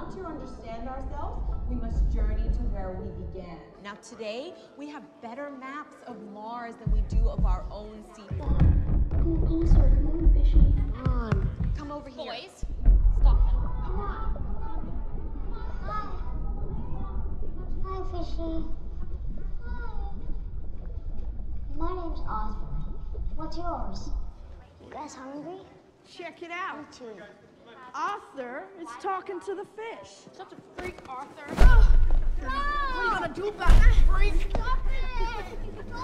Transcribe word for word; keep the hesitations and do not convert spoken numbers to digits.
want to understand ourselves, we must journey to where we began. Now today, we have better maps of Mars than we do of our own seafloor. Come on, closer. Come on, Fishy. Come on. Come over here. Boys, stop them. Come on. Hi. Hi, Fishy. Hi. My name's Osborne. What's yours? You guys hungry? Check it out. Me too. Arthur is talking to the fish. Such a freak, Arthur. What are you gonna do about it, freak? Stop it!